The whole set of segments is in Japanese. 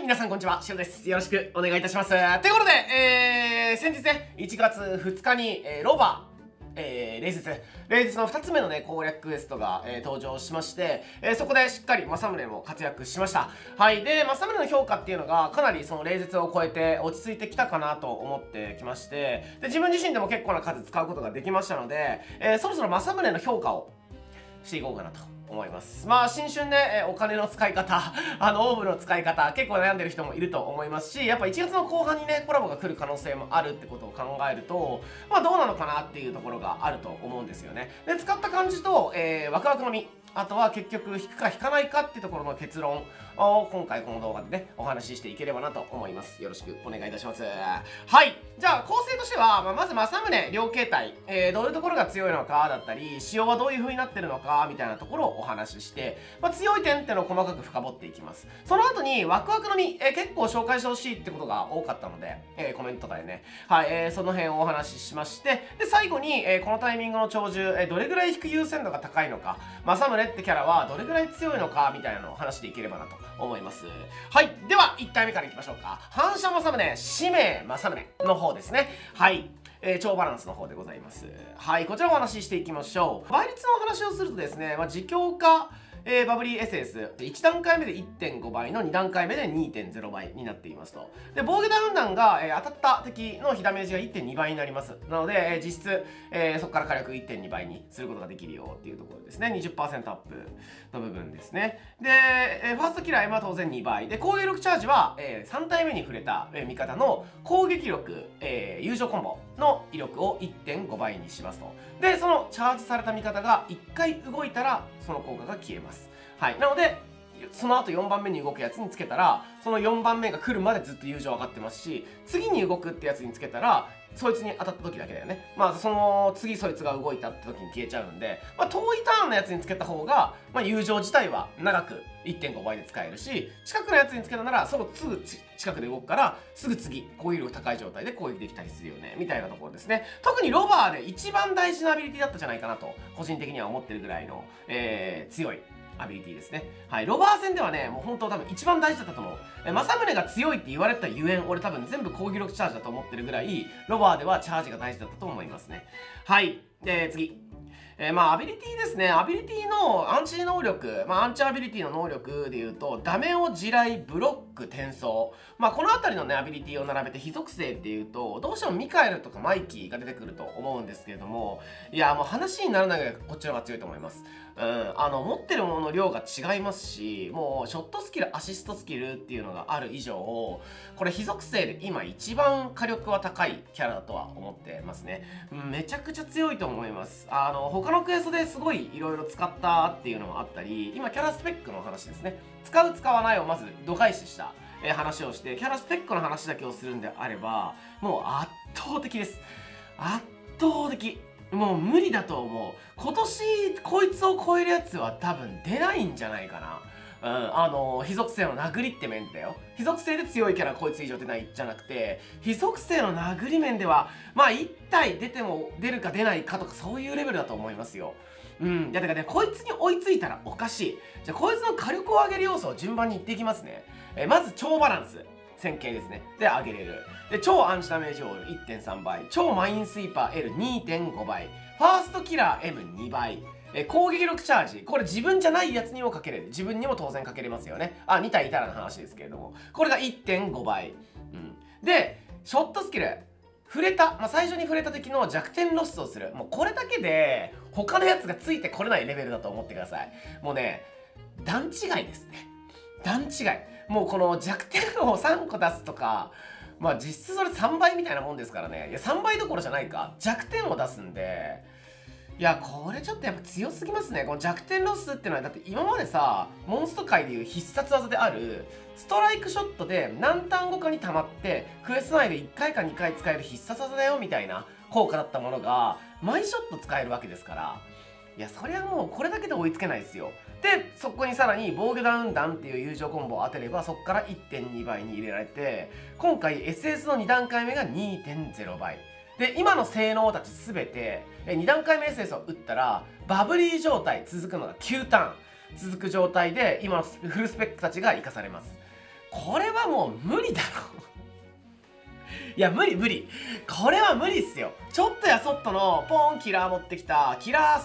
皆さんこんにちは、しろです。よろしくお願いいたします。ということで、先日ね、1月2日に、ロバレイズの2つ目のね、攻略クエストが、登場しまして、そこでしっかり政宗も活躍しました。はい。で、政宗の評価っていうのが、かなりそのレイズを超えて落ち着いてきたかなと思ってきまして、で、自分自身でも結構な数使うことができましたので、そろそろ政宗の評価をしていこうかなと思います。まあ新春で、お金の使い方オーブの使い方結構悩んでる人もいると思いますし、やっぱ1月の後半にねコラボが来る可能性もあるってことを考えると、まあどうなのかなっていうところがあると思うんですよね。で使った感じと、ワクワクの実、あとは結局引くか引かないかっていうところの結論を今回この動画でねお話ししていければなと思います。よろしくお願いいたします。はい。じゃあ構成としては、まず政宗両形態、どういうところが強いのかだったり、仕様はどういう風になってるのかみたいなところをお話しして、強い点っていうのを細かく深掘っていきます。その後にワクワクの実、結構紹介してほしいってことが多かったので、コメントとかでね、はい、その辺をお話ししまして、で最後に、このタイミングの長寿、どれぐらい引く優先度が高いのか、政宗ってキャラはどれぐらい強いのかみたいなのを話していければなと思います。はい。では1回目からいきましょうか。反射政宗、使命政宗の方ですね。はい。超バランスの方でございます。はい。こちらをお話ししていきましょう。倍率のお話をするとですね、自強化、バブリー SS1 段階目で 1.5 倍の2段階目で 2.0 倍になっていますと。で防御ダウン弾が、当たった敵の被ダメージが 1.2 倍になります。なので、実質、そこから火力 1.2 倍にすることができるよっていうところですね。20% アップの部分ですね。で、ファーストキラー M は当然2倍で、攻撃力チャージは、3体目に触れた、味方の攻撃力、友情コンボの威力を 1.5 倍にしますと。でそのチャージされた味方が1回動いたらその効果が消えます。はい。なのでその後4番目に動くやつにつけたら、その4番目が来るまでずっと友情上がってますし、次に動くってやつにつけたらそいつに当たった時だけだよね。その次そいつが動いたって時に消えちゃうんで、遠いターンのやつにつけた方が、友情自体は長く 1.5 倍で使えるし、近くのやつにつけたならすぐ近くで動くからすぐ次攻撃力高い状態で攻撃できたりするよねみたいなところですね。特にロバーで一番大事なアビリティだったんじゃないかなと個人的には思ってるぐらいの、強いアビリティですね。はい。ロバー戦ではね、もう本当多分一番大事だったと思う。政宗が強いって言われたゆえん、俺多分全部攻撃力チャージだと思ってるぐらい、ロバーではチャージが大事だったと思いますね。はい。で、次。アビリティですね。アビリティのアンチ能力、アンチアビリティの能力で言うと、ダメを地雷、ブロック、転送。この辺りのね、アビリティを並べて非属性っていうと、どうしてもミカエルとかマイキーが出てくると思うんですけれども、いや、もう話にならないぐらいこっちの方が強いと思います。持ってるものの量が違いますし、もうショットスキル、アシストスキルっていうのがある以上、これ非属性で今一番火力は高いキャラだとは思ってますね。めちゃくちゃ強いと思います。他のクエストですごいいろいろ使ったっていうのもあったり、今キャラスペックの話ですね。使う使わないをまず度外視した話をして、キャラスペックの話だけをするんであれば、もう圧倒的です。圧倒的。もう無理だと思う。今年こいつを超えるやつは多分出ないんじゃないかな。非属性の殴りって面だよ。非属性で強いキャラこいつ以上出ないじゃなくて、非属性の殴り面では1体出ても出るか出ないかとかそういうレベルだと思いますよ。だからね、こいつに追いついたらおかしい。じゃあこいつの火力を上げる要素を順番に言っていきますね。まず超バランス。線形ですね。で、上げれる。で、超アンチダメージオール 1.3 倍。超マインスイーパー L2.5 倍。ファーストキラー M2 倍。攻撃力チャージ。これ自分じゃないやつにもかけれる。自分にも当然かけれますよね。2体いたらの話ですけれども。これが 1.5 倍。で、ショットスキル。触れた。最初に触れた敵の弱点ロスをする。もうこれだけで、他のやつがついてこれないレベルだと思ってください。もうね、段違いですね。段違い。もうこの弱点を3個出すとか、実質それ3倍みたいなもんですからね。いや、3倍どころじゃないか。弱点を出すんで、いや、これちょっとやっぱ強すぎますね。この弱点ロスっていうのは、だって今までさ、モンスト界でいう必殺技である、ストライクショットで何ターン後かに溜まって、クエスト内で1回か2回使える必殺技だよみたいな効果だったものが、毎ショット使えるわけですから、いや、そりゃもうこれだけで追いつけないですよ。で、そこにさらに防御ダウン弾っていう友情コンボを当てれば、そこから 1.2 倍に入れられて、今回 SS の2段階目が 2.0 倍。で、今の性能たちすべて、2段階目 SS を打ったら、バブリー状態続くのが9ターン続く状態で、今のフルスペックたちが活かされます。 これはもう無理だろいや無理無理、これは無理っすよ。ちょっとやそっとのポンキラー持ってきたキラー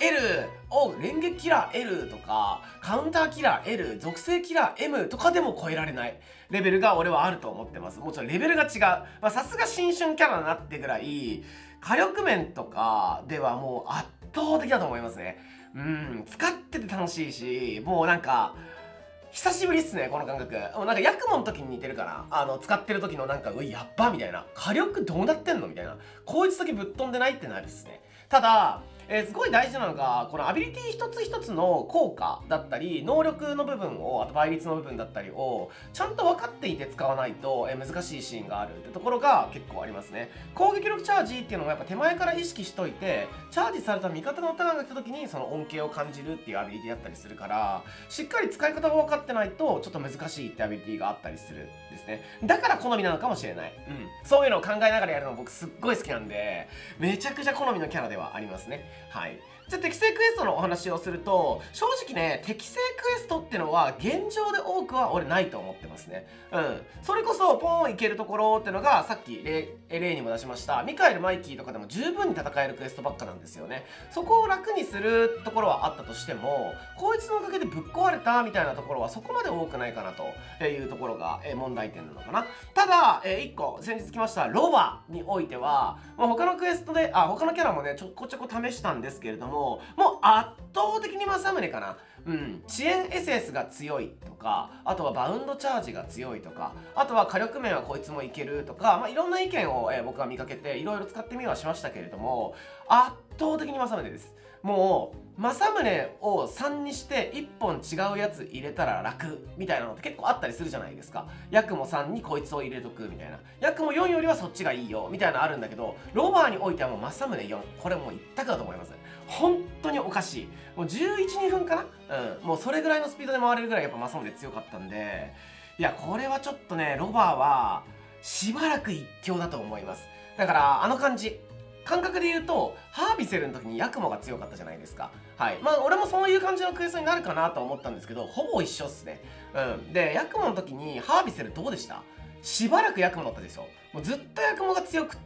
L を連撃キラー L とかカウンターキラー L 属性キラー M とかでも超えられないレベルが俺はあると思ってます。もちろんレベルが違う、さすが新春キャラになってぐらい火力面とかではもう圧倒的だと思いますね。使ってて楽しいし、もうなんか久しぶりっすね、この感覚。もうなんかヤクモの時に似てるかな。使ってる時のなんか、やっばみたいな。火力どうなってんのみたいな。こいつだけぶっ飛んでないってなるっすね。ただ、すごい大事なのが、このアビリティ一つ一つの効果だったり、能力の部分を、あと倍率の部分だったりを、ちゃんと分かっていて使わないと、難しいシーンがあるってところが結構ありますね。攻撃力チャージっていうのもやっぱ手前から意識しといて、チャージされた味方のターンが来た時にその恩恵を感じるっていうアビリティだったりするから、しっかり使い方が分かってないと、ちょっと難しいってアビリティがあったりするんですね。だから好みなのかもしれない。そういうのを考えながらやるの僕すっごい好きなんで、めちゃくちゃ好みのキャラではありますね。はい。じゃあ適正クエストのお話をすると、正直ね、適正クエストってのは現状で多くは俺ないと思ってますね。それこそポーンいけるところってのがさっき例にも出しましたミカエル・マイキーとかでも十分に戦えるクエストばっかなんですよね。そこを楽にするところはあったとしても、こいつのおかげでぶっ壊れたみたいなところはそこまで多くないかなというところが問題点なのかな。ただ、1個先日来ましたロバにおいては、他のクエストで他のキャラもねちょこちょこ試したんですけれども、もう圧倒的に政宗かな。遅延 SS が強いとか、あとはバウンドチャージが強いとか、あとは火力面はこいつもいけるとか、いろんな意見を、僕は見かけていろいろ使ってみはしましたけれども、圧倒的に政宗です。もう政宗を3にして1本違うやつ入れたら楽みたいなのって結構あったりするじゃないですか。ヤクモ3にこいつを入れとくみたいな、ヤクモ4よりはそっちがいいよみたいなのあるんだけど、ロバーにおいてはもう政宗4、これもう一択だと思います。本当におかしい。もう11、2分かな。もうそれぐらいのスピードで回れるぐらいやっぱ政宗強かったんで、いやこれはちょっとね、ロバーはしばらく一強だと思います。だからあの感じ、感覚で言うとハービセルの時にヤクモが強かったじゃないですか。はい、俺もそういう感じのクエストになるかなと思ったんですけど、ほぼ一緒っすね。でヤクモの時にハービセルどうでした？しばらくヤクモだったでしょ。もうずっとヤクモが強くって、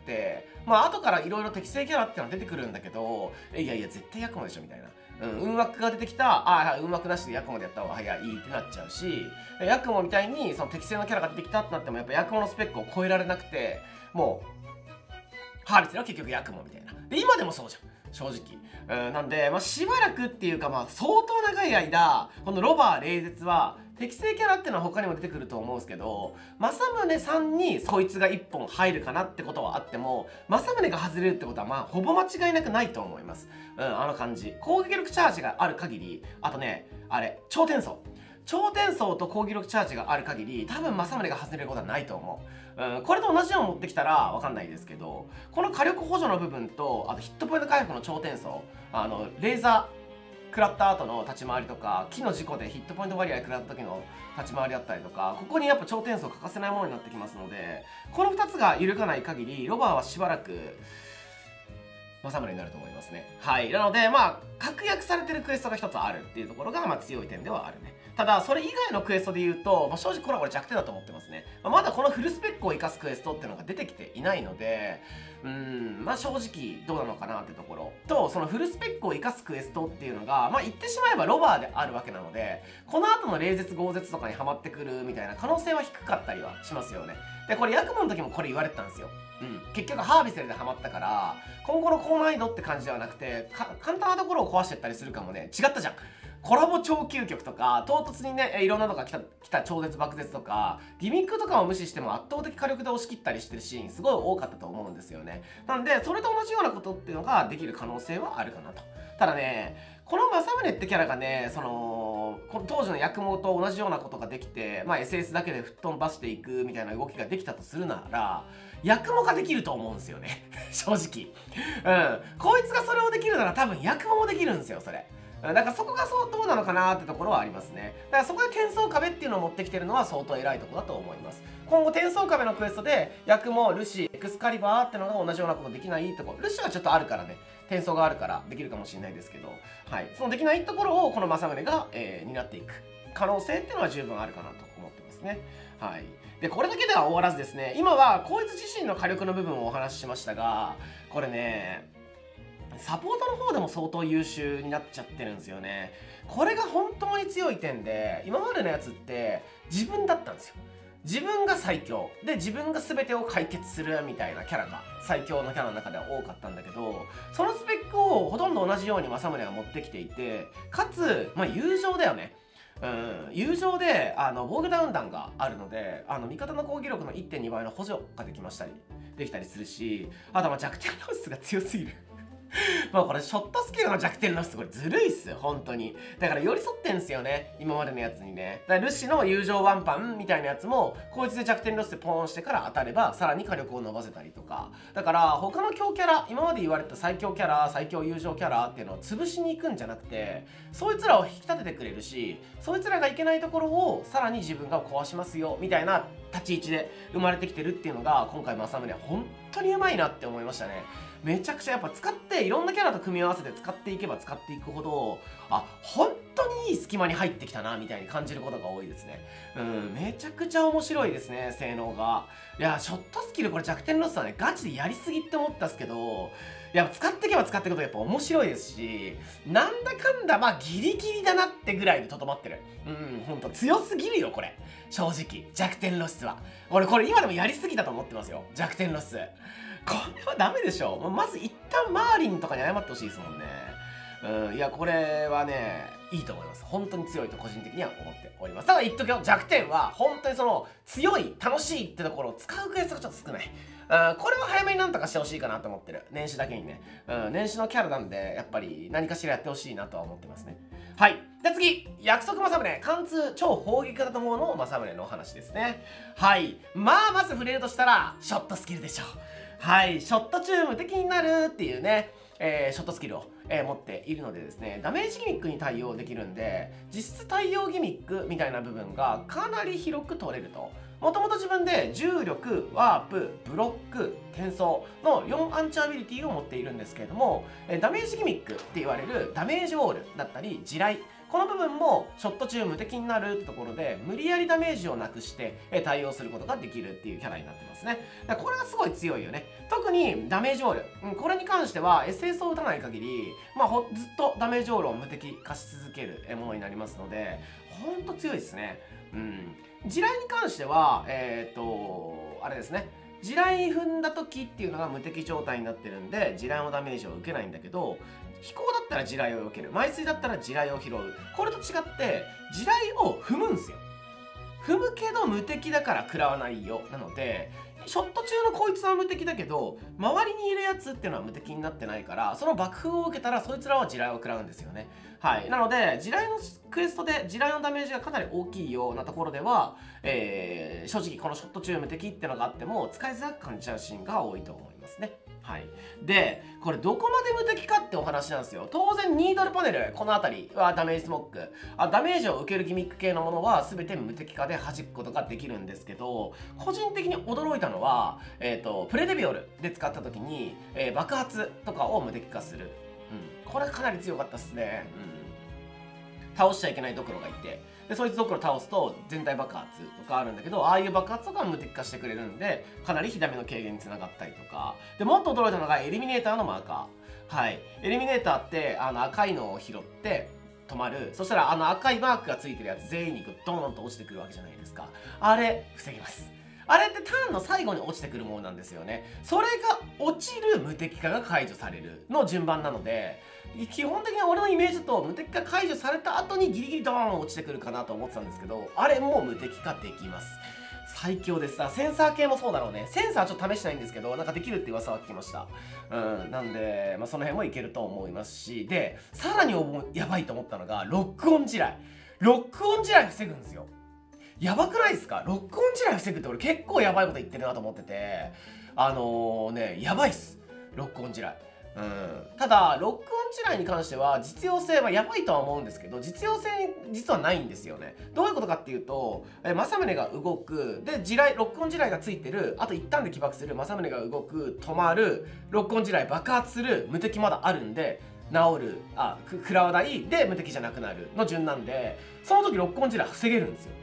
後からいろいろ適正キャラってのは出てくるんだけど、いやいや絶対ヤクモでしょみたいな。運枠が出てきた、運枠なしでヤクモでやった方が早いってなっちゃうし、ヤクモみたいにその適正のキャラが出てきたってなってもやっぱヤクモのスペックを超えられなくて、もうハービセルは結局ヤクモみたいな。で今でもそうじゃん正直。なんで、しばらくっていうか相当長い間このロバー冷絶は適正キャラっていうのは他にも出てくると思うんですけど、政宗さんにそいつが1本入るかなってことはあっても、政宗が外れるってことはほぼ間違いなくないと思います。あの感じ、攻撃力チャージがある限り、あとねあれ超転送と攻撃力チャージがある限り、多分政宗が外れることはないと思う。これと同じのを持ってきたら分かんないですけど、この火力補助の部分と、あとヒットポイント回復の超転送、レーザー食らった後の立ち回りとか、木の事故でヒットポイントバリア食らった時の立ち回りだったりとか、ここにやっぱ超転送欠かせないものになってきますので、この2つが揺るがない限りロバーはしばらく政宗になると思いますね。はい。なので確約されてるクエストが1つあるっていうところが強い点ではあるね。ただそれ以外のクエストで言うと、正直これは俺弱点だと思ってますね。まだこのフルスペックを生かすクエストっていうのが出てきていないので、正直どうなのかなってところと、そのフルスペックを生かすクエストっていうのが言ってしまえばロバーであるわけなので、この後の冷絶豪絶とかにはまってくるみたいな可能性は低かったりはしますよね。でこれヤクモの時もこれ言われてたんですよ。結局ハービセルでハマったから、今後の高難易度って感じではなくて、簡単なところを壊してったりするかもね。違ったじゃん。コラボ超究極とか唐突にねいろんなのが来た超絶爆絶とかギミックとかを無視しても圧倒的火力で押し切ったりしてるシーンすごい多かったと思うんですよね。なんでそれと同じようなことっていうのができる可能性はあるかなと。ただね、この政宗ってキャラがね、この当時のヤクモと同じようなことができて、SS だけで吹っ飛ばしていくみたいな動きができたとするなら、ヤクモができると思うんですよね正直。こいつがそれをできるなら多分ヤクモもできるんですよそれ。だからそこがどうなのかなってところはありますね。だからそこで転送壁っていうのを持ってきてるのは相当偉いところだと思います。今後転送壁のクエストでヤクモ、ルシ、エクスカリバーってのが同じようなことできないところ、ルシはちょっとあるからね、転送があるからできるかもしれないですけど、はい、そのできないところをこの政宗が、担っていく可能性っていうのは十分あるかなと思ってますね。 はい。で、これだけでは終わらずですね、今はこいつ自身の火力の部分をお話ししましたが、これね、サポートの方でも相当優秀になっちゃってるんですよね。これが本当に強い点で、今までのやつって自分だったんですよ。自分が最強で自分が全てを解決するみたいなキャラが最強のキャラの中では多かったんだけど、そのスペックをほとんど同じように政宗が持ってきていて、かつ、友情だよね。友情で防御ダウン弾があるので、味方の攻撃力の 1.2 倍の補助ができたりするし、あと弱点ロスが強すぎるこれショットスキルの弱点ロスこれずるいっすよ本当に。だから寄り添ってんすよね今までのやつにね。だからルシの友情ワンパンみたいなやつもこいつで弱点ロスでポーンしてから当たればさらに火力を伸ばせたりとか、だから他の強キャラ、今まで言われた最強キャラ最強友情キャラっていうのを潰しに行くんじゃなくて、そいつらを引き立ててくれるし、そいつらがいけないところをさらに自分が壊しますよみたいな立ち位置で生まれてきてるっていうのが今回政宗は本当にうまいなって思いましたね。めちゃくちゃやっぱ使っていろんなキャラと組み合わせて使っていけば使っていくほど、本当にいい隙間に入ってきたなみたいに感じることが多いですね。めちゃくちゃ面白いですね性能が。いやショットスキルこれ弱点ロスはねガチでやりすぎって思ったんですけど、やっぱ使っていけば使っていくとやっぱ面白いですし、なんだかんだギリギリだなってぐらいでとどまってる。ほんと強すぎるよこれ正直。弱点ロスは俺これ今でもやりすぎだと思ってますよ弱点ロス。これはダメでしょ。まず一旦マーリンとかに謝ってほしいですもんね。いやこれはねいいと思います。本当に強いと個人的には思っております。ただ言っとくよ、弱点は本当にその強い楽しいってところを使うケースがちょっと少ない。これは早めになんとかしてほしいかなと思ってる。年始だけにね。年始のキャラなんでやっぱり何かしらやってほしいなとは思ってますね。はい。じゃあ次、約束政宗、貫通超砲撃型の方の政宗のお話ですね。はい。まず触れるとしたらショットスキルでしょう。はい、ショット中無敵になるっていうね、ショットスキルを、持っているのでですね、ダメージギミックに対応できるんで、実質対応ギミックみたいな部分がかなり広く取れると。もともと自分で重力、ワープ、ブロック、転送の4アンチアビリティを持っているんですけれども、ダメージギミックって言われるダメージウォールだったり地雷、この部分もショット中無敵になるってところで無理やりダメージをなくして対応することができるっていうキャラになってますね。だからこれがすごい強いよね。特にダメージウォール、これに関しては SS を打たない限り、ずっとダメージウォールを無敵化し続けるものになりますので、ほんと強いですね。地雷に関してはあれですね、地雷踏んだ時っていうのが無敵状態になってるんで地雷のダメージを受けないんだけど、飛行だったら地雷を避ける、枚数だったら地雷を拾う、これと違って地雷を踏むんすよ。踏むけど無敵だから食らわないよ。なのでショット中のこいつは無敵だけど周りにいるやつっていうのは無敵になってないから、その爆風を受けたらそいつらは地雷を食らうんですよね。はい。なので地雷のクエストで地雷のダメージがかなり大きいようなところでは、正直このショット中無敵っていうのがあっても使いづらく感じちゃうシーンが多いと思いますね。はい。で、これどこまで無敵かってお話なんですよ。当然ニードルパネル、この辺りはダメージスモック、ダメージを受けるギミック系のものは全て無敵化で弾くことができるんですけど、個人的に驚いたのは、プレデビオルで使った時に、爆発とかを無敵化する。これかなり強かったっすね。倒しちゃいけないドクロがいて、でそいつドクロ倒すと全体爆発とかあるんだけど、ああいう爆発とかは無敵化してくれるんでかなり火ダメの軽減につながったりとかで、もっと驚いたのがエリミネーターのマーカー。はい、エリミネーターって赤いのを拾って止まる。そしたら赤いマークがついてるやつ全員にドーンと落ちてくるわけじゃないですか。あれ防ぎます。あれってターンの最後に落ちてくるものなんですよね。それが落ちる無敵化が解除されるの順番なので、基本的に俺のイメージだと無敵化解除された後にギリギリドーン落ちてくるかなと思ってたんですけど、あれも無敵化できます。最強です。センサー系もそうだろうね。センサーちょっと試してないんですけど、なんかできるって噂は聞きました。なんで、その辺もいけると思いますし、で、さらにやばいと思ったのが、ロックオン地雷。ロックオン地雷防ぐんですよ。やばくないですか？ロックオン地雷防ぐって俺結構やばいこと言ってるなと思ってて、やばいっす。ロックオン地雷。ただロックオン地雷に関しては実用性はやばいとは思うんですけど、実用性実はないんですよね。どういうことかっていうと、政宗が動くでロックオン地雷がついてる、あと一旦で起爆する、政宗が動く、止まる、ロックオン地雷爆発する、無敵まだあるんで治る、食らわないで無敵じゃなくなるの順なんで、その時ロックオン地雷防げるんですよ。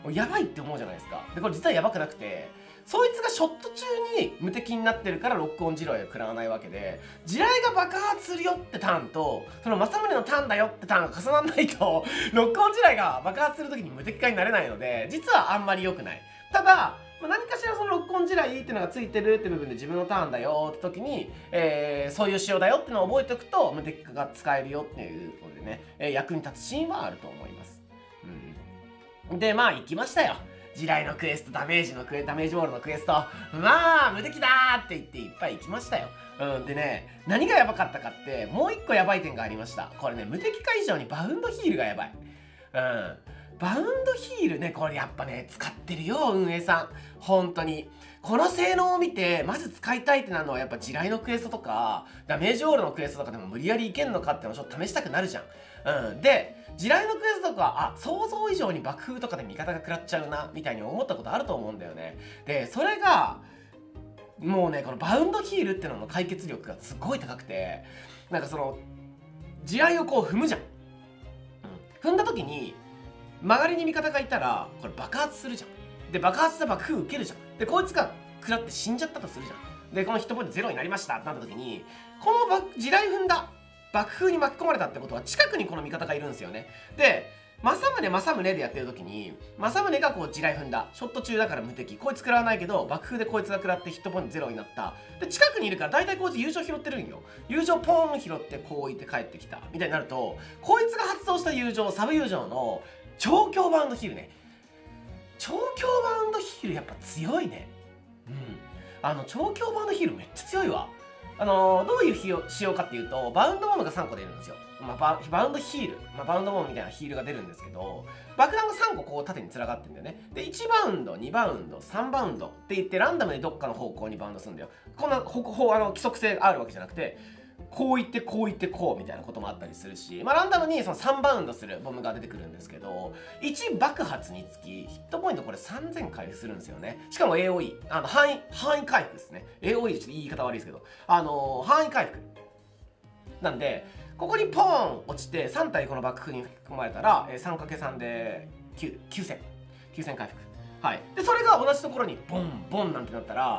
やばいって思うじゃないですか。でこれ実はやばくなくて、そいつがショット中に無敵になってるからロックオン地雷を食らわないわけで、地雷が爆発するよってターンとその政宗のターンだよってターンが重ならないとロックオン地雷が爆発する時に無敵化になれないので、実はあんまり良くない。ただ何かしらそのロックオン地雷っていうのがついてるって部分で自分のターンだよって時に、そういう仕様だよってのを覚えておくと無敵化が使えるよっていうことでね、役に立つシーンはあると思います。でまあ行きましたよ。地雷のクエスト、ダメージボールのクエスト、まあ無敵だーって言っていっぱい行きましたよ。でね、何がやばかったかってもう一個やばい点がありました。これね、無敵化以上にバウンドヒールがやばい。バウンドヒールね、これやっぱね使ってるよ運営さん。本当にこの性能を見てまず使いたいってなるのはやっぱ地雷のクエストとかダメージボールのクエストとかでも無理やりいけんのかっていうのをちょっと試したくなるじゃん。で地雷のクエストとか想像以上に爆風とかで味方が食らっちゃうなみたいに思ったことあると思うんだよね。でそれがもうね、このバウンドヒールってのの解決力がすごい高くて、なんかその地雷をこう踏むじゃん。踏んだ時に曲がりに味方がいたらこれ爆発するじゃん。で爆発した爆風受けるじゃん。でこいつが食らって死んじゃったとするじゃん。でこのヒットポイントゼロになりましたってなった時に、この地雷踏んだ爆風に巻き込まれたってことは近くにこの味方がいるんですよね。で政宗でやってる時に政宗がこう地雷踏んだ、ショット中だから無敵、こいつ食らわないけど爆風でこいつが食らってヒットポイントゼロになった。で近くにいるから大体こいつ友情拾ってるんよ。友情ポーン拾ってこう置いて帰ってきたみたいになると、こいつが発動した友情、サブ友情の超強バウンドヒールね。超強バウンドヒールやっぱ強いね。超強バウンドヒールめっちゃ強いわ。どういう仕様かっていうと、バウンドボムが3個出るんですよ。バウンドヒール、バウンドボムみたいなヒールが出るんですけど、爆弾が3個こう縦につながってるんだよね。で1バウンド2バウンド3バウンドって言ってランダムにどっかの方向にバウンドするんだよ。こんな規則性があるわけじゃなくて、こういってこういってこうみたいなこともあったりするし、ランダムにその3バウンドするボムが出てくるんですけど、1爆発につきヒットポイントこれ3000回復するんですよね。しかも AOE 範囲回復ですね。 AOE ちょっと言い方悪いですけど範囲回復なんで、ここにポーン落ちて3体この爆風に吹き込まれたら 3×3 で9000回復。はい、でそれが同じところにボンボンなんてなったら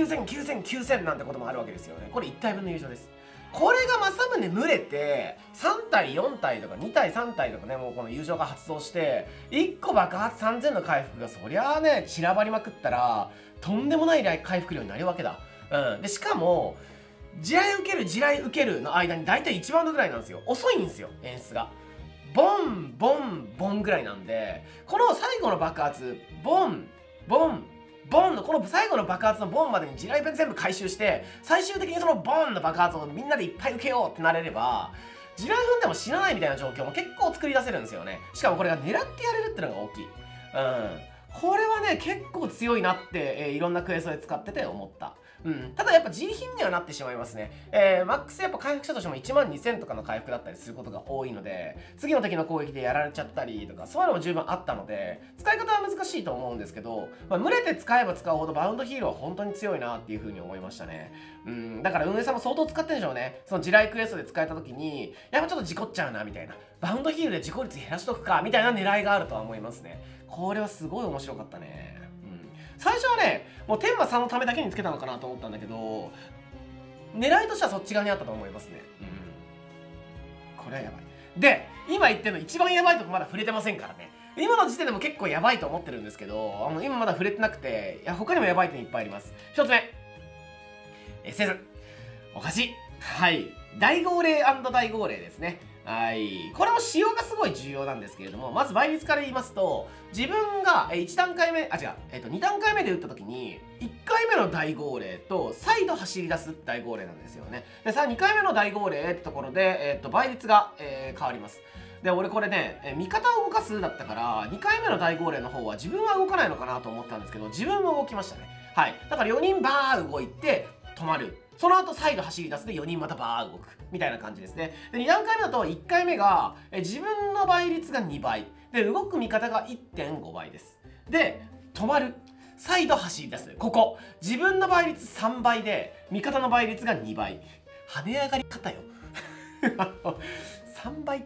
9000なんてこともあるわけですよね。これ1体分の友情です。これが政宗群れて3体4体とか2体3体とかね、もうこの友情が発動して1個爆発3000の回復がそりゃあね散らばりまくったらとんでもない回復量になるわけだ。でしかも地雷受けるの間に大体1バウンドぐらいなんですよ。遅いんですよ演出が。ボンボンボンぐらいなんで、この最後の爆発ボンボンボンのこの最後の爆発のボンまでに地雷全部回収して、最終的にそのボンの爆発をみんなでいっぱい受けようってなれれば、地雷踏んでも死なないみたいな状況も結構作り出せるんですよね。しかもこれが狙ってやれるってのが大きい。これはね結構強いなって、いろんなクエストで使ってて思った。ただやっぱ G 品にはなってしまいますね。マックスやっぱ回復したとしても12000とかの回復だったりすることが多いので、次の敵の攻撃でやられちゃったりとかそういうのも十分あったので、使い方は難しいと思うんですけど、群れて使えば使うほどバウンドヒールは本当に強いなっていう風に思いましたね。だから運営さんも相当使ってるんでしょうね。その地雷クエストで使えた時にやっぱちょっと事故っちゃうなみたいな、バウンドヒールで事故率減らしとくかみたいな狙いがあるとは思いますね。これはすごい面白かったね。最初はねもう天馬さんのためだけにつけたのかなと思ったんだけど、狙いとしてはそっち側にあったと思いますね。これはやばい。で今言ってるの一番やばいとこまだ触れてませんからね。今の時点でも結構やばいと思ってるんですけど、今まだ触れてなくて、他にもやばい点いっぱいあります。1つ目、せずお菓子。はい、大号令&大号令ですね。はい、これも仕様がすごい重要なんですけれども、まず倍率から言いますと、自分が2段階目で打った時に1回目の大号令と再度走り出す大号令なんですよね。でさあ2回目の大号令ってところで、倍率が、変わります。で俺これね、味方を動かすだったから2回目の大号令の方は自分は動かないのかなと思ったんですけど、自分も動きましたね。はい、だから4人バー動いて止まる、その後再度走り出すで4人またバー動くみたいな感じですね。で2段階目だと1回目が自分の倍率が2倍で動く味方が 1.5 倍です。で止まる、再度走り出す、ここ自分の倍率3倍で味方の倍率が2倍。跳ね上がり方よ3倍って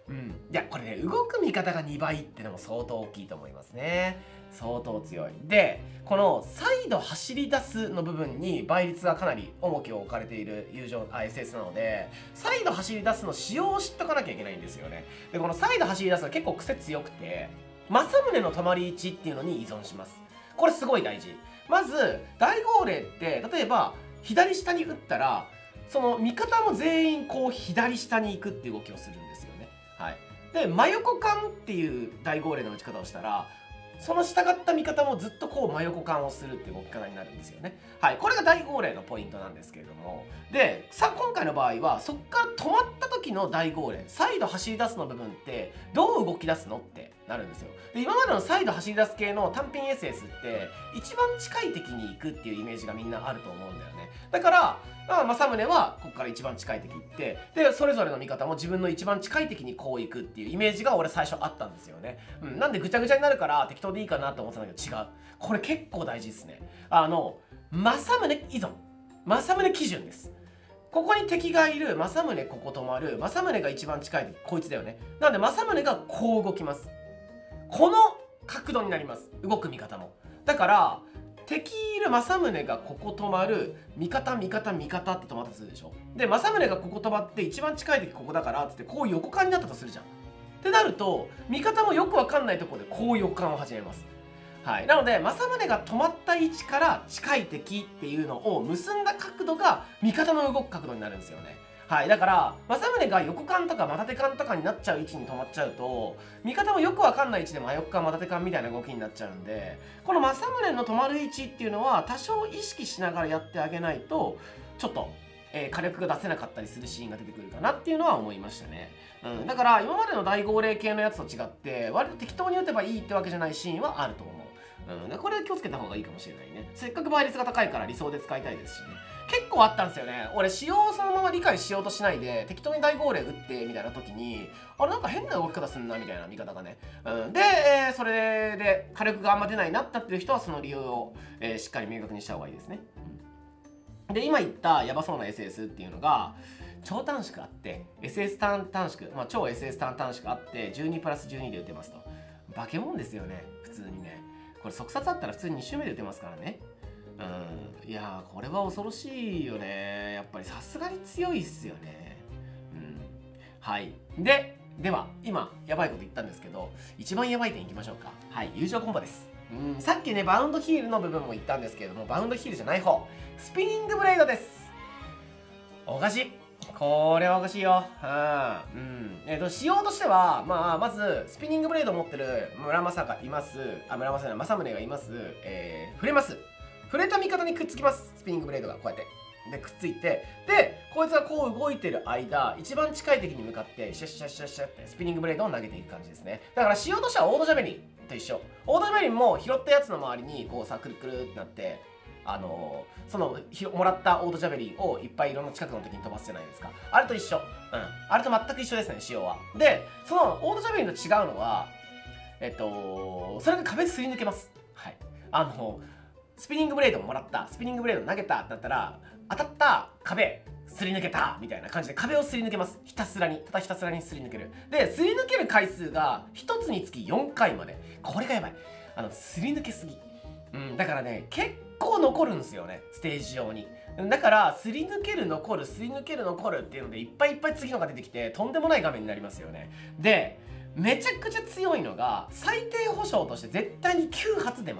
いやこれね、動く味方が2倍ってのも相当大きいと思いますね。相当強い。でこのサイド走り出すの部分に倍率がかなり重きを置かれているSS なので、サイド走り出すの仕様を知っとかなきゃいけないんですよね。でこのサイド走り出すのは結構癖強くて、政宗の止まり位置っていうのに依存します。これすごい大事。まず大号令って例えば左下に打ったら、その味方も全員こう左下に行くっていう動きをするんですよね。はい、で真横間っていう大号令の打ち方をしたら、その従った味方もずっとこう真横間をするっていう動き方になるんですよね。はい、これが大号令のポイントなんですけれども、でさあ今回の場合はそこから止まった時の大号令、サイド走り出すの部分ってどう動き出すのってなるんですよ。で今までのサイド走り出す系の単品 SS って一番近い敵に行くっていうイメージがみんなあると思うんだよね。だから政宗はここから一番近い敵行って、でそれぞれの味方も自分の一番近い敵にこう行くっていうイメージが俺最初あったんですよね。なんでぐちゃぐちゃになるから適当でいいかなと思ってたんだけど違う。これ結構大事ですね。政宗依存、政宗基準です。ここに敵がいる、政宗ここ止まる、政宗が一番近い敵こいつだよね。なので政宗がこう動きます。この角度になります、動く味方も。だから敵いる政宗がここ止まる、味方味方味方って止まったとするでしょ。で政宗がここ止まって一番近い敵ここだからっつってこう横間になったとするじゃん。ってなると味方もよくわかんないところでこう横間を始めます。はい、なので政宗が止まった位置から近い敵っていうのを結んだ角度が味方の動く角度になるんですよね。はい、だから政宗が横間とか股手間とかになっちゃう位置に止まっちゃうと、味方もよくわかんない位置で真横間股手間みたいな動きになっちゃうんで、この政宗の止まる位置っていうのは多少意識しながらやってあげないとちょっと、火力が出せなかったりするシーンが出てくるかなっていうのは思いましたね。だから今までの大号令系のやつと違って割と適当に打てばいいってわけじゃないシーンはあると思う。これ気をつけた方がいいかもしれないね。せっかく倍率が高いから理想で使いたいですしね。結構あったんですよね。俺仕様をそのまま理解しようとしないで適当に大号令打ってみたいな時に、あれなんか変な動き方すんなみたいな見方がね。で、それで火力があんま出ないなっていう人はその理由を、しっかり明確にした方がいいですね。で今言ったヤバそうな SS っていうのが超短縮あって SS 短縮、超 SS 短縮あって12プラス12で打てますと。化け物ですよね普通にね。これ速殺あったら普通に2周目で打てますからね。いやーこれは恐ろしいよね。やっぱりさすがに強いっすよね。はい。では今やばいこと言ったんですけど、一番やばい点いきましょうか。はい、友情コンボです。さっきねバウンドヒールの部分も言ったんですけれども、バウンドヒールじゃない方、スピニングブレードです。おかしい、これはおかしいよ。仕様としては、まずスピニングブレードを持ってる村正がいます。村正じゃない、政宗がいます。触れます。触れた味方にくっつきます。スピニングブレードがこうやってでくっついて、でこいつがこう動いてる間、一番近い敵に向かってシャッシャッシャッシャッってスピニングブレードを投げていく感じですね。だから仕様としてはオードジャベリンと一緒。オードジャベリンも拾ったやつの周りにこうさくるくるってなって、そのもらったオートジャベリンをいっぱいいろんな近くの敵に飛ばすじゃないですか。あれと一緒。あれと全く一緒ですね、仕様は。でそのオートジャベリンと違うのはそれが壁すり抜けます。はい、スピニングブレードもらった、スピニングブレード投げただったら当たった壁すり抜けたみたいな感じで壁をすり抜けます。ひたすらにすり抜ける。ですり抜ける回数が1つにつき4回まで。これがやばい。すり抜けすぎ。だからね結構残るんですよね、ステージ上に。だからすり抜ける残るすり抜ける残るっていうのでいっぱいいっぱい次のが出てきてとんでもない画面になりますよね。でめちゃくちゃ強いのが最低保証として絶対に9発出ます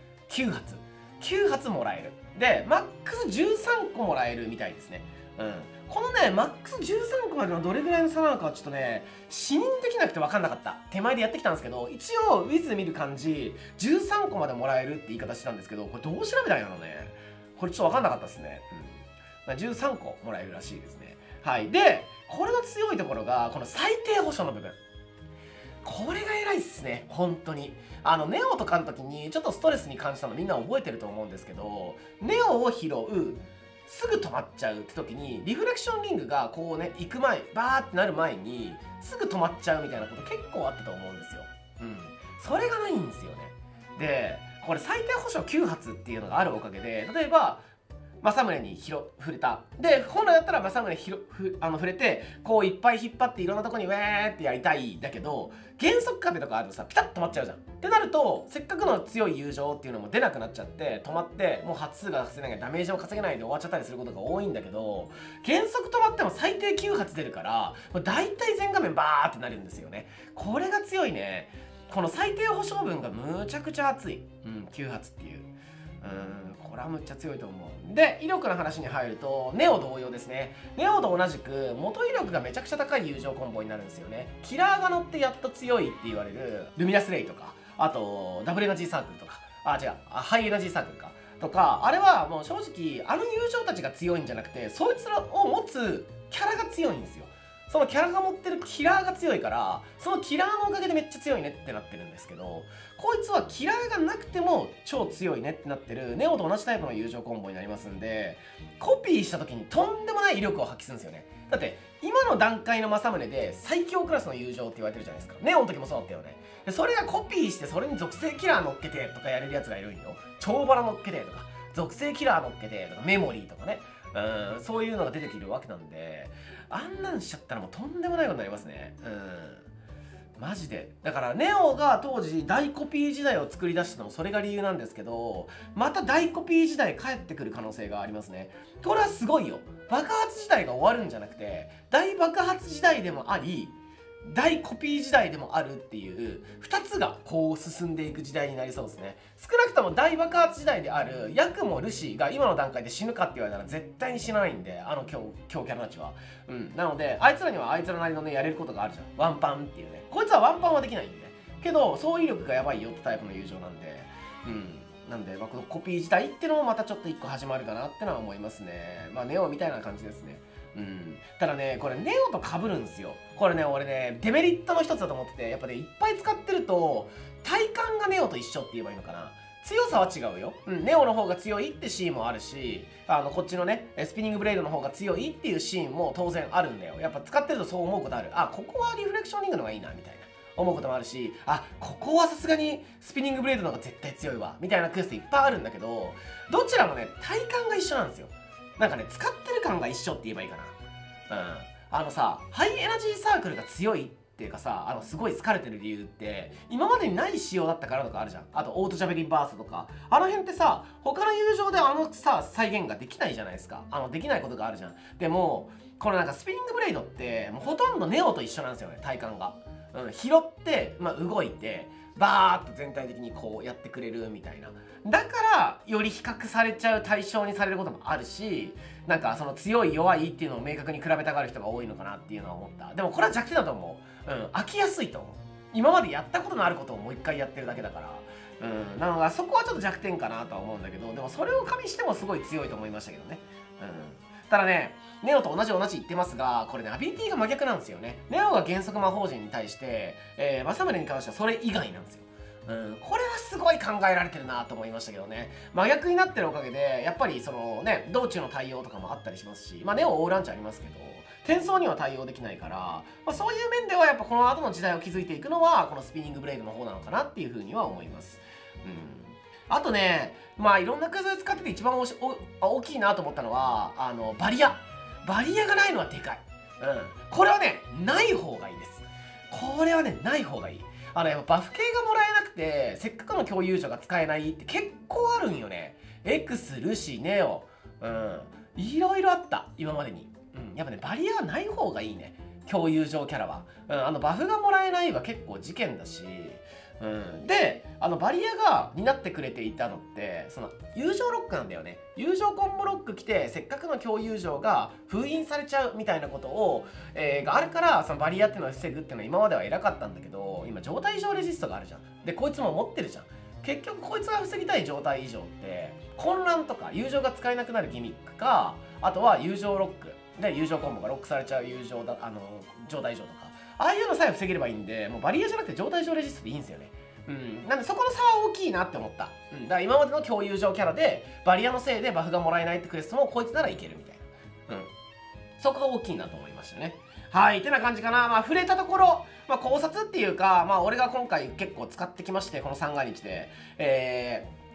。9発もらえる。でマックス13個もらえるみたいですね。このねマックス13個までのどれぐらいの差なのかはちょっとね視認できなくて分かんなかった。手前でやってきたんですけど、一応ウィズ見る感じ13個までもらえるって言い方してたんですけど、これどう調べたらいいのね。これちょっと分かんなかったですね。13個もらえるらしいですね。はい。でこれの強いところがこの最低保証の部分。これが偉いっすね、本当に。ネオとかの時にちょっとストレスに感じたのみんな覚えてると思うんですけど、ネオを拾うすぐ止まっちゃうって時にリフレクションリングがこうね行く前バーってなる前にすぐ止まっちゃうみたいなこと結構あったと思うんですよ。それがないんですよね。でこれ最低保証9発っていうのがあるおかげで、例えば政宗に触れた。で本来だったら政宗触れてこういっぱい引っ張っていろんなとこにウェーってやりたいだけど、減速壁とかあるとさピタッと止まっちゃうじゃん。ってなるとせっかくの強い友情っていうのも出なくなっちゃって止まってもう発数が稼げないダメージを稼げないで終わっちゃったりすることが多いんだけど、減速止まっても最低9発出るから大体全画面バーってなるんですよね。これが強いね。この最低保証分がむちゃくちゃ熱い、9発っていう。これはむっちゃ強いと思う。で威力の話に入るとネオ同様ですね。ネオと同じく元威力がめちゃくちゃ高い友情コンボになるんですよね。キラーが乗ってやっと強いって言われるルミナスレイとか、あとダブルエナジーサークルとか、ハイエナジーサークルかとか、あれはもう正直あの友情たちが強いんじゃなくてそいつらを持つキャラが強いんですよ。そのキャラが持ってるキラーが強いから、そのキラーのおかげでめっちゃ強いねってなってるんですけど、こいつはキラーがなくても超強いねってなってるネオと同じタイプの友情コンボになりますんで、コピーした時にとんでもない威力を発揮するんですよね。だって今の段階の政宗で最強クラスの友情って言われてるじゃないですか。ネオの時もそうだったよね。でそれがコピーしてそれに属性キラー乗っけてとかやれるやつがいるんよ。超バラ乗っけてとか属性キラー乗っけてとかメモリーとかね、そういうのが出てくるわけなんで、あんなんしちゃったらもうとんでもないことになりますね。マジで。だからネオが当時大コピー時代を作り出したのもそれが理由なんですけど、また大コピー時代帰ってくる可能性がありますね。これはすごいよ。爆発時代が終わるんじゃなくて大爆発時代でもあり大コピー時代でもあるっていう2つがこう進んでいく時代になりそうですね。少なくとも大爆発時代であるヤクモルシが今の段階で死ぬかって言われたら絶対に死なないんで、強キャラたちは。なのであいつらにはあいつらなりのねやれることがあるじゃん。ワンパンっていうね。こいつはワンパンはできないんでけど総威力がやばいよってタイプの友情なんで、なんで、このコピー時代ってのもまたちょっと1個始まるかなってのは思いますね。ネオみたいな感じですね。ただねこれネオと被るんですよ。これね俺ねデメリットの一つだと思ってて、やっぱねいっぱい使ってると体感がネオと一緒って言えばいいのかな。強さは違うよ。ネオの方が強いってシーンもあるし、こっちのねスピニングブレードの方が強いっていうシーンも当然あるんだよ。やっぱ使ってるとそう思うことある。ここはリフレクションリングの方がいいなみたいな思うこともあるし、ここはさすがにスピニングブレードの方が絶対強いわみたいなクエストいっぱいあるんだけど、どちらもね体感が一緒なんですよ。なんかね使ってる感が一緒って言えばいいかな。ハイエナジーサークルが強いっていうかさ、すごい好かれてる理由って今までにない仕様だったからとかあるじゃん。あとオートジャベリンバーストとかあの辺ってさ他の友情で再現ができないじゃないですか。できないことがあるじゃん。でもこのなんかスピニングブレイドってもうほとんどネオと一緒なんですよね、体感が。拾って、動いてバーッと全体的にこうやってくれるみたいな。だからより比較されちゃう対象にされることもあるし、なんかその強い弱いっていうのを明確に比べたがる人が多いのかなっていうのは思った。でもこれは弱点だと思う。飽きやすいと思う。今までやったことのあることをもう一回やってるだけだから。なのでそこはちょっと弱点かなとは思うんだけど、でもそれを加味してもすごい強いと思いましたけどね。ただねネオと同じ言ってますが、これねアビリティが真逆なんですよね。ネオが原則魔法陣に対して、政宗に関してはそれ以外なんですよ。これはすごい考えられてるなと思いましたけどね。真逆になってるおかげでやっぱりそのね道中の対応とかもあったりしますし、ネオオーランチありますけど転送には対応できないから、そういう面ではやっぱこの後の時代を築いていくのはこのスピニングブレイドの方なのかなっていうふうには思います。あとねいろんなクイズ使ってて一番大きいなと思ったのはバリアがないのはでかい。これはねない方がいいです。これはねない方がいい。やっぱバフ系がもらえなくてせっかくの共有者が使えないって結構あるんよね。エクス、ルシ、ネオ、いろいろあった今までに。やっぱねバリアはない方がいいね、共有上キャラは。バフがもらえないは結構事件だし、でバリアが担ってくれていたのってその友情ロックなんだよね。友情コンボロック来てせっかくの共有情が封印されちゃうみたいなことを、があるからそのバリアっていうのを防ぐっていうのは今までは偉かったんだけど、今状態異常レジストがあるじゃん。でこいつも持ってるじゃん。結局こいつが防ぎたい状態異常って混乱とか友情が使えなくなるギミックか、あとは友情ロックで友情コンボがロックされちゃう状態異常とか、ああいうのさえ防げればいいんで、もうバリアじゃなくて状態異常レジストでいいんですよね。なんでそこの差は大きいなって思った。だから今までの共有上キャラでバリアのせいでバフがもらえないってクエストもこいつならいけるみたいな。そこが大きいなと思いましたね。はい、ってな感じかな。触れたところ、考察っていうか、俺が今回結構使ってきまして、この三が日で、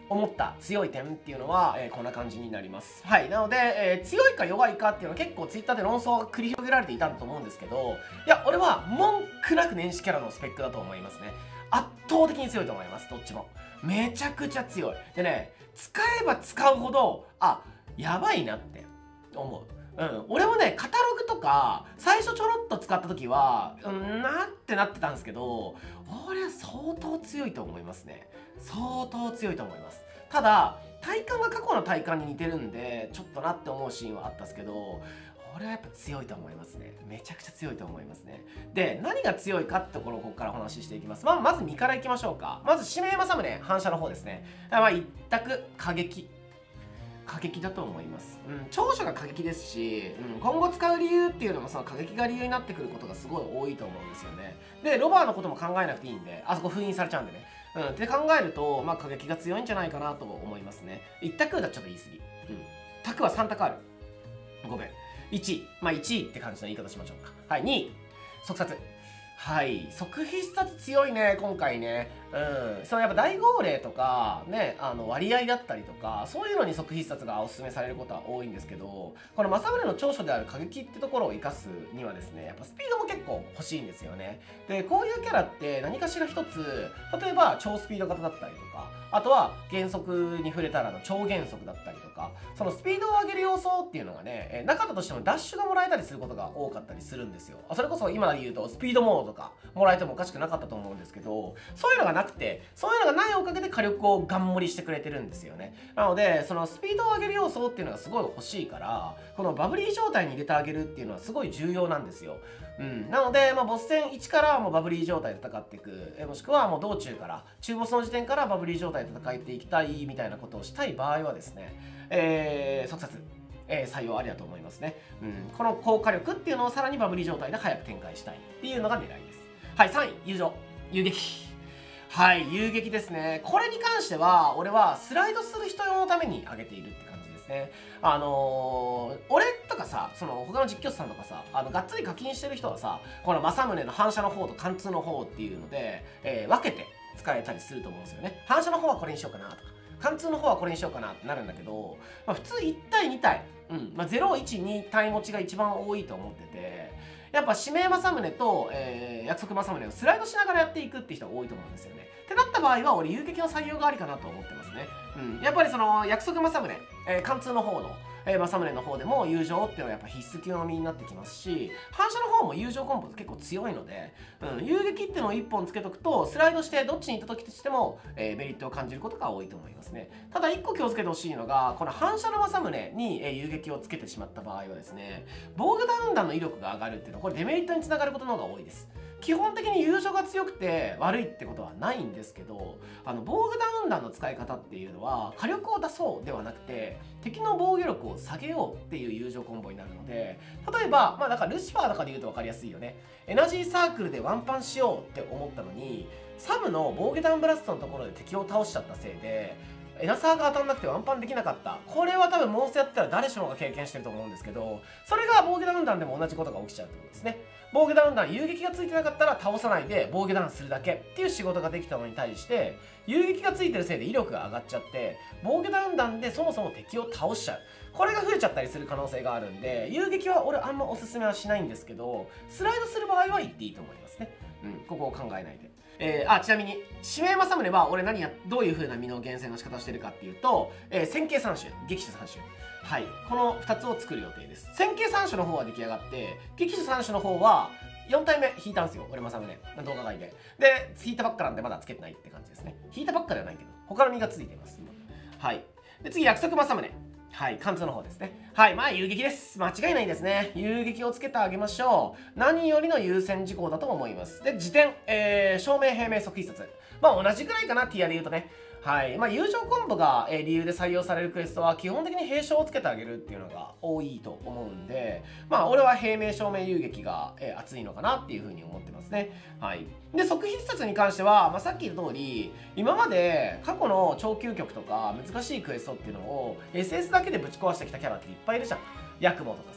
思った強い点っていうのは、こんな感じになります。はい。なので、強いか弱いかっていうのは結構 Twitter で論争が繰り広げられていたんだと思うんですけど、いや、俺は文句なく年始キャラのスペックだと思いますね。圧倒的に強いと思います、どっちも。めちゃくちゃ強い。でね、使えば使うほど、あ、やばいなって思う。俺もね、カタログとか最初ちょろっと使った時はなってなってたんですけど、俺は相当強いと思いますね。相当強いと思います。ただ体感が過去の体感に似てるんでちょっとなって思うシーンはあったんですけど、俺はやっぱ強いと思いますね。めちゃくちゃ強いと思いますね。で、何が強いかってところをここからお話ししていきます。まず2からいきましょうか。まず指名政宗反射の方ですね。一択過激だと思います。長所が過激ですし、今後使う理由っていうのもその過激が理由になってくることがすごい多いと思うんですよね。で、ロバーのことも考えなくていいんで、あそこ封印されちゃうんでね。って考えると、過激が強いんじゃないかなと思いますね。一択だとちょっと言い過ぎ。択は3択ある。ごめん。1位。1位って感じの言い方しましょうか。はい、2位。速殺。はい。即必殺強いね、今回ね。そのやっぱ大号令とか、ね、割合だったりとか、そういうのに即必殺がおすすめされることは多いんですけど、この政宗の長所である過激ってところを生かすにはですね、やっぱスピードも結構欲しいんですよね。で、こういうキャラって何かしら一つ、例えば超スピード型だったりとか、あとは減速に触れたらの超減速だったりとか、そのスピードを上げる要素っていうのがね、なかったとしてもダッシュがもらえたりすることが多かったりするんですよ。それこそ今で言うとスピードモードとかもらえてもおかしくなかったと思うんですけど、そういうのがなくて、そういうのがないおかげで火力をガン盛りしてくれてるんですよね。なので、そのスピードを上げる要素っていうのがすごい欲しいから、このバブリー状態に入れてあげるっていうのはすごい重要なんですよ。なので、ボス戦1からもうバブリー状態で戦っていく、もしくはもう道中から、中ボスの時点からバブリー状態で戦っていきたいみたいなことをしたい場合はですね、速殺。採用ありだと思いますね。この効果力っていうのをさらにバブリー状態で早く展開したいっていうのが狙いです。はい、3位、友情。遊撃。はい、遊撃ですね。これに関しては、俺はスライドする人用のために上げているって感じですね。俺とかさ、その他の実況者さんとかさ、がっつり課金してる人はさ、この政宗の反射の方と貫通の方っていうので、分けて使えたりすると思うんですよね。反射の方はこれにしようかなとか、貫通の方はこれにしようかなってなるんだけど、普通1対2対、0、1、2対持ちが一番多いと思ってて、やっぱ指名政宗と、約束政宗をスライドしながらやっていくって人が多いと思うんですよね。ってなった場合は俺遊撃の採用がありかなと思ってますね。やっぱりその約束政宗、貫通の方の政宗の方でも友情っていうのはやっぱ必須級の身になってきますし、反射の方も友情コンボ結構強いので、遊撃っていうのを1本つけとくとスライドしてどっちに行った時としても、メリットを感じることが多いと思いますね。ただ1個気をつけてほしいのが、この反射の政宗に、遊撃をつけてしまった場合はですね、防御ダウン弾の威力が上がるっていうのはこれデメリットにつながることの方が多いです。基本的に友情が強くて悪いってことはないんですけど、防具ダウン弾の使い方っていうのは火力を出そうではなくて敵の防御力を下げようっていう友情コンボになるので、例えばだからルシファーとかで言うと分かりやすいよね。エナジーサークルでワンパンしようって思ったのにサムの防御ダウンブラストのところで敵を倒しちゃったせいでエナサーが当たんなくてワンパンできなかった。これは多分モンストやったら誰しもが経験してると思うんですけど、それが防御ダウン弾でも同じことが起きちゃうってことですね。防御ダウン弾、遊撃がついてなかったら倒さないで防御ダウンするだけっていう仕事ができたのに対して、遊撃がついてるせいで威力が上がっちゃって防御ダウン弾でそもそも敵を倒しちゃう。これが増えちゃったりする可能性があるんで、遊撃は俺あんまおすすめはしないんですけど、スライドする場合は言っていいと思いますね。ここを考えないで。ちなみに指名政宗は俺どういう風な身の厳選の仕方をしてるかっていうと、線形3種、撃手3種、はい、この2つを作る予定です。線形3種の方は出来上がって、撃手3種の方は4体目引いたんですよ、俺政宗動画外で。で引いたばっかなんでまだつけてないって感じですね。引いたばっかではないけど他の身がついています。はい。で次約束政宗、はい、貫通の方ですね。はい、遊撃です。間違いないですね。遊撃をつけてあげましょう。何よりの優先事項だと思います。で、時点、照明、平明、即必殺。同じくらいかな、ティアで言うとね。はい。友情コンボが、理由で採用されるクエストは、基本的に平将をつけてあげるっていうのが多いと思うんで、俺は平明、照明、遊撃が、熱いのかなっていうふうに思ってますね。はい。で、即必殺に関しては、さっき言った通り、今まで過去の超究極とか難しいクエストっていうのを SS だけでぶち壊してきたキャラっていっぱいいるじゃん。ヤクモとかさ、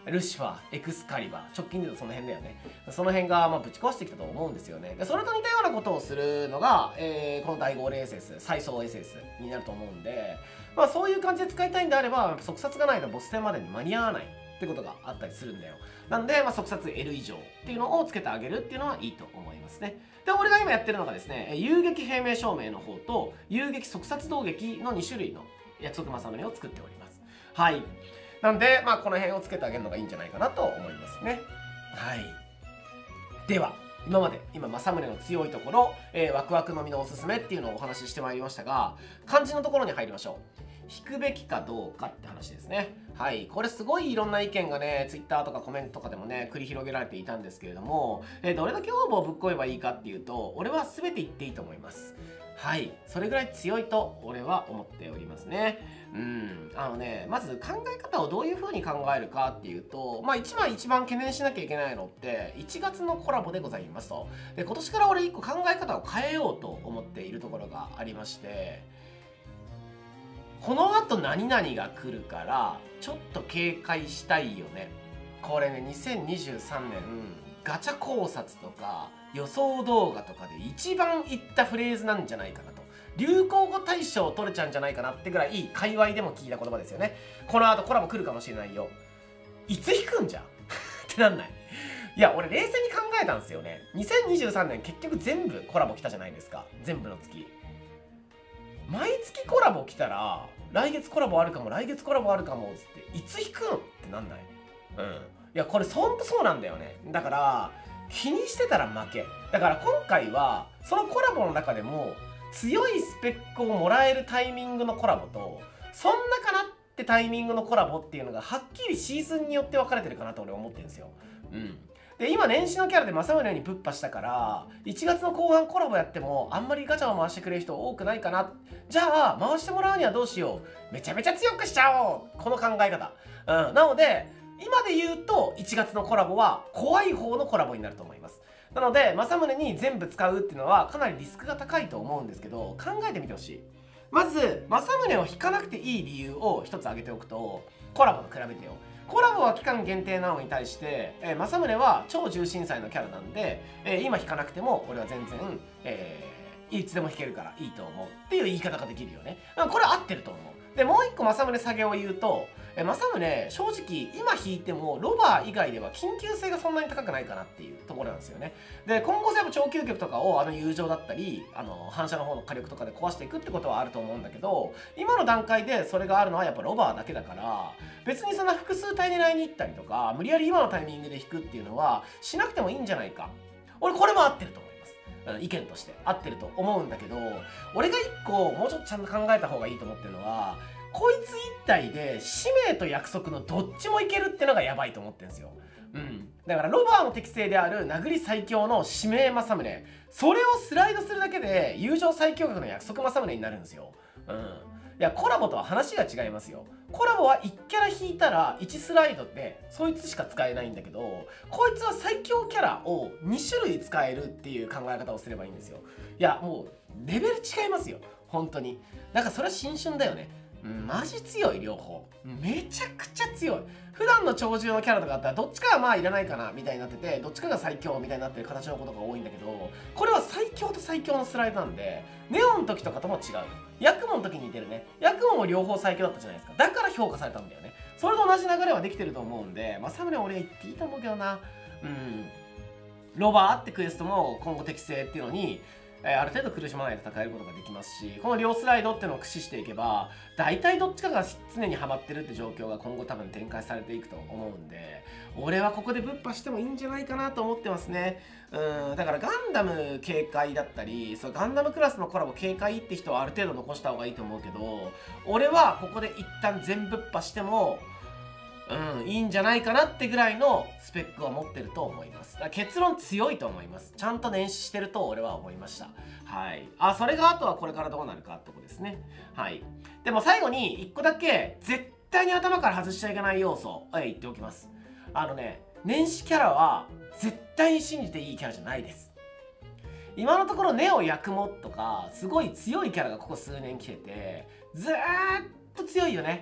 ルシファー、エクスカリバー、直近で言うとその辺だよね。その辺がぶち壊してきたと思うんですよね。でそれと似たようなことをするのが、この第5レーセス、再走 SS になると思うんで、そういう感じで使いたいんであれば、速殺がないとボス戦までに間に合わないってことがあったりするんだよ。なんで、速殺 L 以上っていうのをつけてあげるっていうのはいいと思いますね。で、俺が今やってるのがですね、遊撃平明証明の方と、遊撃速殺動撃の2種類の約束正宗を作っております。はい。なんで、この辺をつけてあげるのがいいんじゃないかなと思いますね。はい。では、今正宗の強いところ、ワクワクのみのおすすめっていうのをお話ししてまいりましたが、漢字のところに入りましょう。引くべきかどうかって話ですね。はい。これすごいいろんな意見がね、Twitter とかコメントとかでもね、繰り広げられていたんですけれども、どれだけ応募をぶっ込めばいいかっていうと、俺は全て言っていいと思います。はい。それぐらい強いと俺は思っておりますね。まず考え方をどういう風に考えるかっていうと、一番懸念しなきゃいけないのって、1月のコラボでございますと。で、今年から俺1個考え方を変えようと思っているところがありまして、この後何々が来るからちょっと警戒したいよね。これね、2023年ガチャ考察とか予想動画とかで一番言ったフレーズなんじゃないかなと。流行語大賞取れちゃうんじゃないかなってぐらい界隈でも聞いた言葉ですよね。この後コラボ来るかもしれないよ。いつ引くんじゃんってなんない？いや、俺冷静に考えたんですよね。2023年結局全部コラボ来たじゃないですか。全部の月。毎月コラボ来たら、来月コラボあるかも、来月コラボあるかも、つって、いつ引くんってなんない？いや、これほんとそうなんだよね。だから、気にしてたら負け。だから今回は、そのコラボの中でも、強いスペックをもらえるタイミングのコラボと、そんなかなってタイミングのコラボっていうのが、はっきりシーズンによって分かれてるかなと俺思ってるんですよ。で、今年始のキャラで正宗にぶっ破したから1月の後半コラボやってもあんまりガチャを回してくれる人多くないかな。じゃあ回してもらうにはどうしよう、めちゃめちゃ強くしちゃおう、この考え方。なので今で言うと1月のコラボは怖い方のコラボになると思います。なので正宗に全部使うっていうのはかなりリスクが高いと思うんですけど、考えてみてほしい。まず正宗を引かなくていい理由を一つ挙げておくと、コラボと比べてよ。コラボは期間限定なのに対して、正宗は超重心祭のキャラなんで、今引かなくても俺は全然、いつでも引けるからいいと思うっていう言い方ができるよね。これ合ってると思う。で、もう一個正宗下げを言うと、正宗正直今引いてもロバー以外では緊急性がそんなに高くないかなっていうところなんですよね。で、今後超究極とかを友情だったり反射の方の火力とかで壊していくってことはあると思うんだけど、今の段階でそれがあるのはやっぱロバーだけだから、別にそんな複数体狙いに行ったりとか無理やり今のタイミングで引くっていうのはしなくてもいいんじゃないか。俺これも合ってると思います。意見として合ってると思うんだけど、俺が一個もうちょっとちゃんと考えた方がいいと思ってるのは、こいつ一体で使命と約束のどっちもいけるってのがやばいと思ってるんですよ。だからロバーの適性である殴り最強の指名正宗、それをスライドするだけで友情最強格の約束正宗になるんですよ。いや、コラボとは話が違いますよ。コラボは1キャラ引いたら1スライドでそいつしか使えないんだけど、こいつは最強キャラを2種類使えるっていう考え方をすればいいんですよ。いや、もうレベル違いますよ、本当に。だからそれは新春だよね。マジ強い、両方。めちゃくちゃ強い。普段の超重のキャラとかあったらどっちかはまあいらないかなみたいになってて、どっちかが最強みたいになってる形のことが多いんだけど、これは最強と最強のスライドなんで、ネオンの時とかとも違う。ヤクモの時に似てるね。ヤクモも両方最強だったじゃないですか。だから評価されたんだよね。それと同じ流れはできてると思うんで、正宗は俺言っていいと思うけどな。ロバーってクエストも今後適正っていうのに、ある程度苦しまないで戦えることができますし、この両スライドっていうのを駆使していけば大体どっちかが常にハマってるって状況が今後多分展開されていくと思うんで、俺はここでぶっ破してもいいんじゃないかなと思ってますね。だからガンダム警戒だったり、そうガンダムクラスのコラボ警戒って人はある程度残した方がいいと思うけど、俺はここで一旦全ぶっ破してもいいんじゃないかなってぐらいのスペックを持ってると思います。だから結論強いと思います。ちゃんと年始してると俺は思いました。はい。それがあとはこれからどうなるかってことですね。はい。でも最後に1個だけ絶対に頭から外しちゃいけない要素、言っておきます。年始キャラは絶対に信じていいキャラじゃないです。今のところネオヤクモとかすごい強いキャラがここ数年来てて、ずーっと強いよね。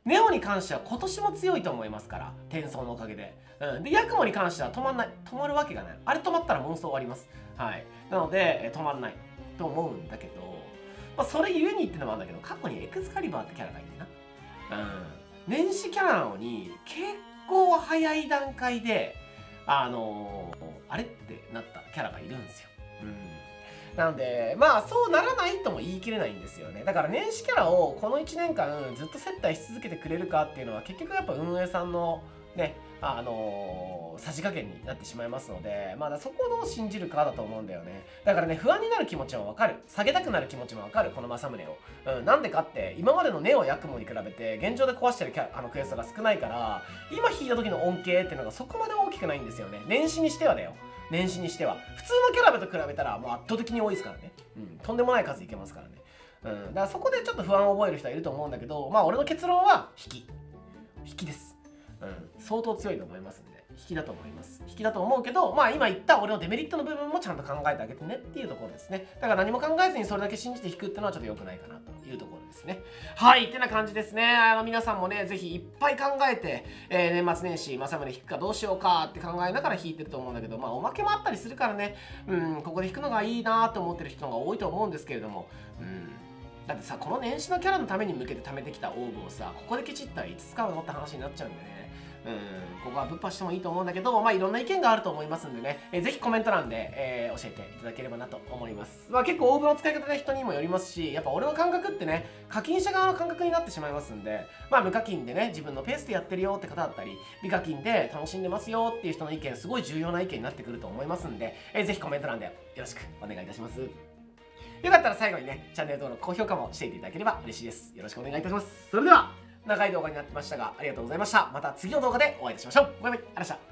ネオに関しては今年も強いと思いますから、転送のおかげで。で、ヤクモに関しては止まるわけがない。あれ止まったらモンスト終わります。はい。なので、止まらないと思うんだけど、まあ、それゆえにってのもあるんだけど、過去にエクスカリバーってキャラがいてな。年始キャラなのに、結構早い段階で、あれってなったキャラがいるんですよ。なので、まあそうならないとも言い切れないんですよね。だから年始キャラをこの1年間ずっと接待し続けてくれるかっていうのは結局やっぱ運営さんのね、さじ加減になってしまいますので、まだそこをどう信じるかだと思うんだよね。だからね、不安になる気持ちもわかる。下げたくなる気持ちもわかる、この政宗を。なんでかって、今までのネオヤクモに比べて、現状で壊してるクエストが少ないから、今引いた時の恩恵っていうのがそこまで大きくないんですよね。年始にしてはだよ。年始にしては。普通のキャラと比べたら、もう圧倒的に多いですからね。とんでもない数いけますからね。だからそこでちょっと不安を覚える人はいると思うんだけど、まあ俺の結論は引きです。相当強いと思いますんで、引きだと思います。引きだと思うけど、まあ今言った俺のデメリットの部分もちゃんと考えてあげてねっていうところですね。だから何も考えずにそれだけ信じて引くっていうのはちょっと良くないかなというところですね。はい、ってな感じですね。皆さんもね、ぜひいっぱい考えて、年末年始、政宗引くかどうしようかって考えながら引いてると思うんだけど、まあおまけもあったりするからね、ここで引くのがいいなと思ってる人が多いと思うんですけれども、だってさ、この年始のキャラのために向けて貯めてきた応募をさ、ここでケチったらいつ使うのって話になっちゃうんでね。ここはぶっ破してもいいと思うんだけど、まあいろんな意見があると思いますんでね、ぜひコメント欄で、教えていただければなと思います。まあ結構応募の使い方で人にもよりますし、やっぱ俺の感覚ってね、課金者側の感覚になってしまいますんで、まあ無課金でね、自分のペースでやってるよって方だったり、美課金で楽しんでますよっていう人の意見、すごい重要な意見になってくると思いますんで、ぜひコメント欄でよろしくお願いいたします。よかったら最後にね、チャンネル登録、高評価もしていただければ嬉しいです。よろしくお願いいたします。それでは、長い動画になってましたが、ありがとうございました。また次の動画でお会いいたしましょう。バイバイ、ありがとうございました。